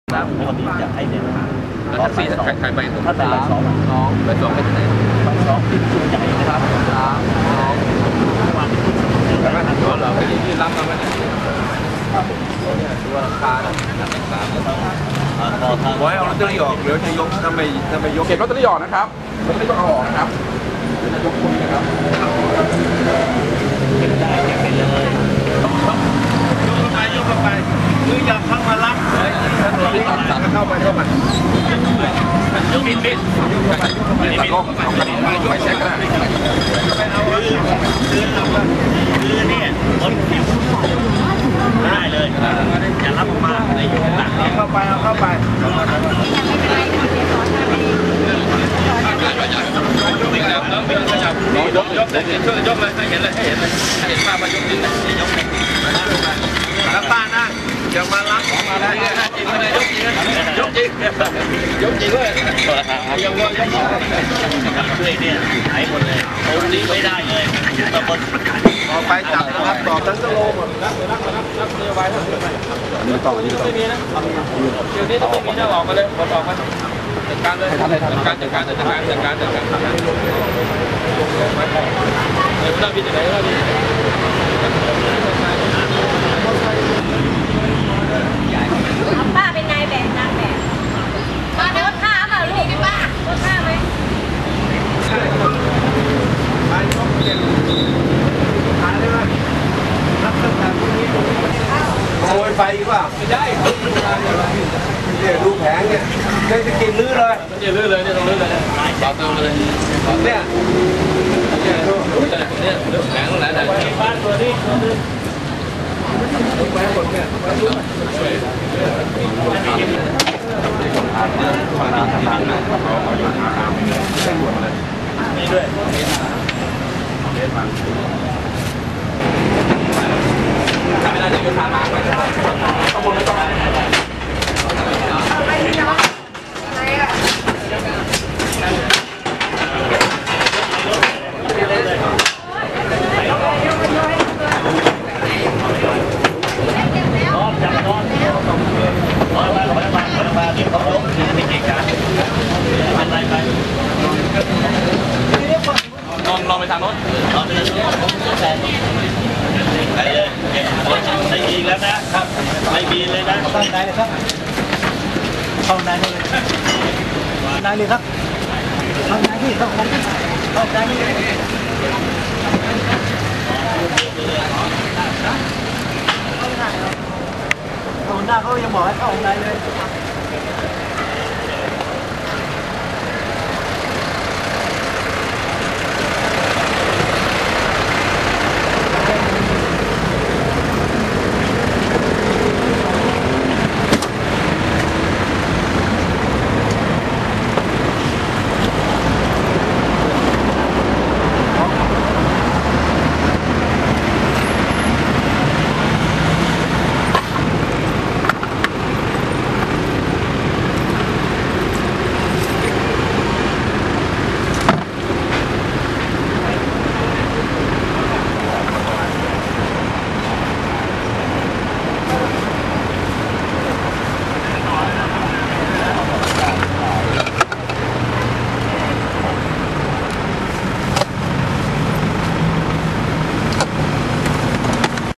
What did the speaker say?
วันนี้จะให้เดินทางแล้วแท็กซี่ใครไปตรงถ้าไปบ่ายสองไปที่ไหนบ่ายสองที่ชุดใหญ่นะครับวันที่ชุดใหญ่นะครับตัวเราไปที่รับมาไหมตัวราคาไว้เอาลอตเตอรี่ออกเดี๋ยวจะยกถ้าไม่ยกเก็บลอตเตอรี่ออกนะครับลอตเตอรี่ต้องเอาออกนะครับเดี๋ยวจะยกคุณนะครับเก็บได้เก็บไปเลยยกไปคืออยากเข้ามารับเข้าไปยกบิดไม่ใช่ก็ได้คือเนี่ยคนผิวได้เลยอย่ารับมาในยุคหลังเข้าไปเข้าไปยกเลยช่วยยกเลยให้เห็นเลยให้เห็นภาพมายกจริงนะยกแล้วป้านะจะมารับของมาได้จริงไม่ได้ยกจริงเลยยังว่ายกด้วยเนี่ยหายหมดเลยตรงนี้ไม่ได้เลยตำบลต่อไปจับนะครับต่อทั้งกิโลหมดนับนโยบายทั้งหมดไม่ต่อที่ไม่มีนะเดี๋ยวนี้ต้องไม่มีนะออกมาเลยหมดออกมาจัดการเลยจัดการเลยหน้าพี่จะไหนหน้าพี่ป้าเป็นไงแบบนางแบบป้าโดนฆ่าเปล่าลูกป้าโดนฆ่าไหมโอยไปอีกว่าไม่ได้เนี่ยดูแผงเนี่ยจะกินลื้อเลยเนี่ยลื้อเลยเนี่ยต้องลื้อเลยต่อเติมมาเลยเนี่ยแผงตรงไหนไหนบ้านตัวนี้ไปหมดเนี่ยนี่ด้วยทำไม่ได้จะยุทธามาข้างบนไม่ต้องลองไปทางโน้นไปเลยไม่มีแล้วนะครับไม่มีเลยนะเข้าในเลยครับเข้าในเลยในเลยครับเข้าในที่เข้าในเลยเข้าหน้าเขายังบอกให้เข้าในเลย